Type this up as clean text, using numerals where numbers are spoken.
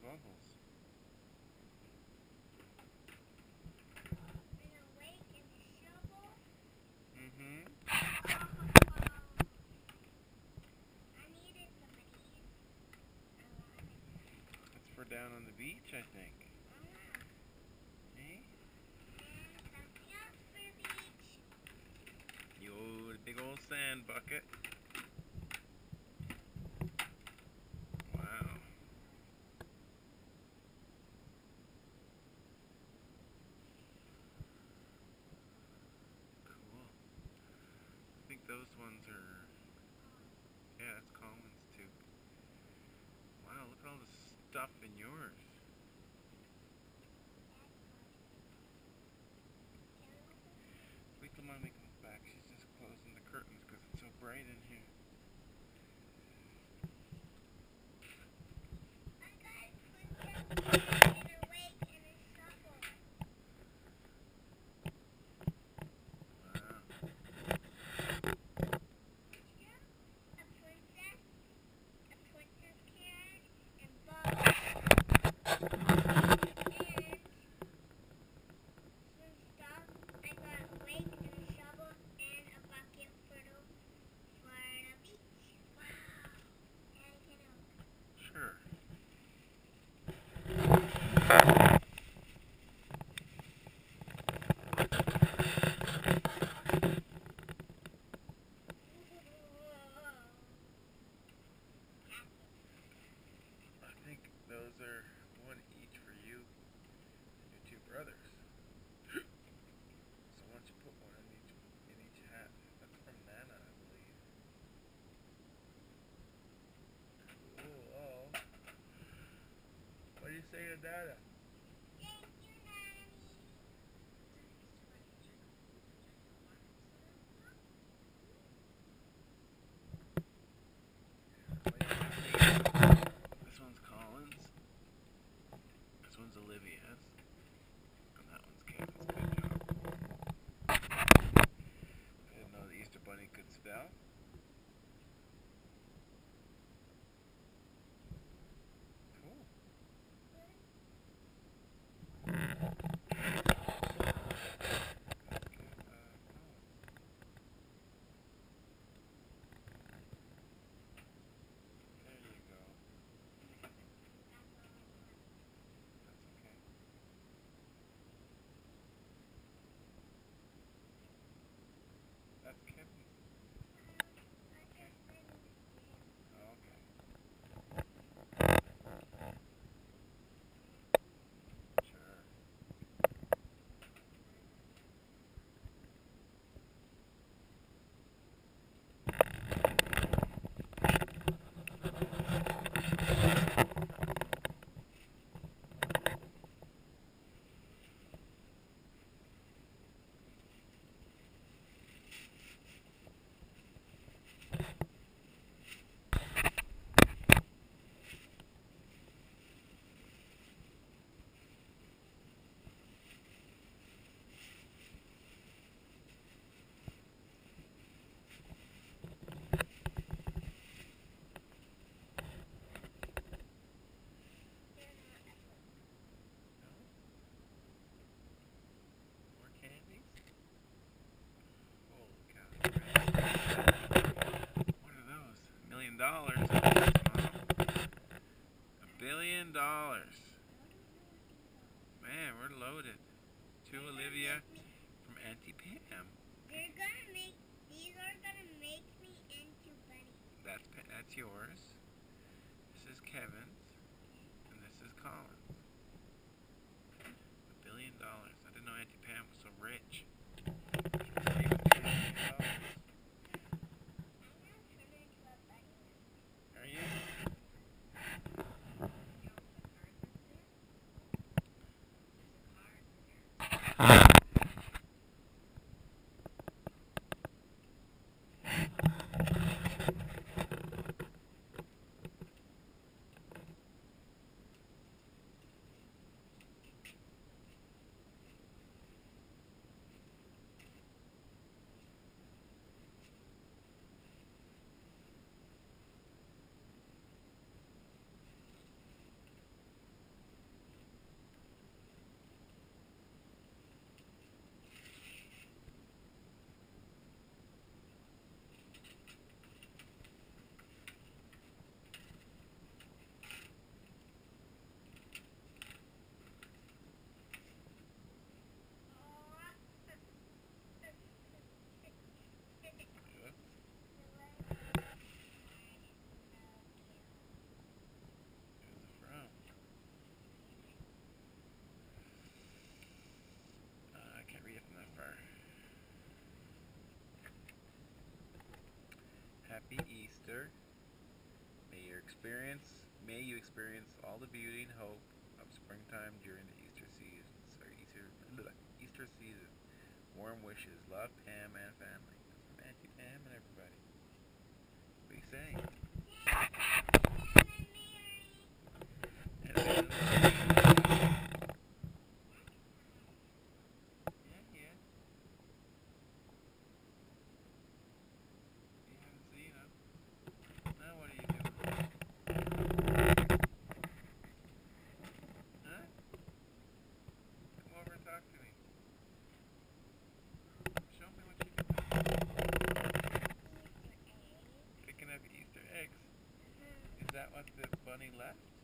bubbles. And a rake and a shovel. Mm-hmm. I needed some of these. A lot. That's for down on the beach, I think. Eh? And something else for the beach. Yo, the big old sand bucket. Wow. Cool. I think those ones are... Yeah, that's Colin's too. Wow, look at all the stuff in yours. Wait till Mommy comes back. She's just closing the curtains because it's so bright in here. I got footsteps and a rake and a shovel. Wow. A princess carrot, and bubbles. And some stuff. I got a rake and a shovel and a bucket for the beach. Wow. And I can help. Sure. I think those are one each for you and your two brothers. So why don't you put one in each hat? That's from Nana, I believe. Cool. Oh. What do you say to Dada? Thank you, Nanny. This one's Colin's. This one's Olivia's. And that one's Kevin's. Good job. I didn't know the Easter Bunny could spell. Cool. There you go. That's okay. That's Kevin's. Okay. Sure. More candies? Holy cow. What are those? $1 million. $1 billion. Man, we're loaded. To Olivia from Auntie Pam. These are gonna make me into bunny. That's yours. This is Kevin's. And this is Colin's. $1 billion. I didn't know Auntie Pam was so rich. Are you? Easter. May you experience all the beauty and hope of springtime during the Easter season. Easter season. Warm wishes. Love, Pam and family. That's from Auntie Pam and everybody. What are you saying? And yeah. You haven't seen him. Now what are you doing? Huh? Come over and talk to me. Show me what you're doing. Picking up Easter eggs. Is that what the bunny left?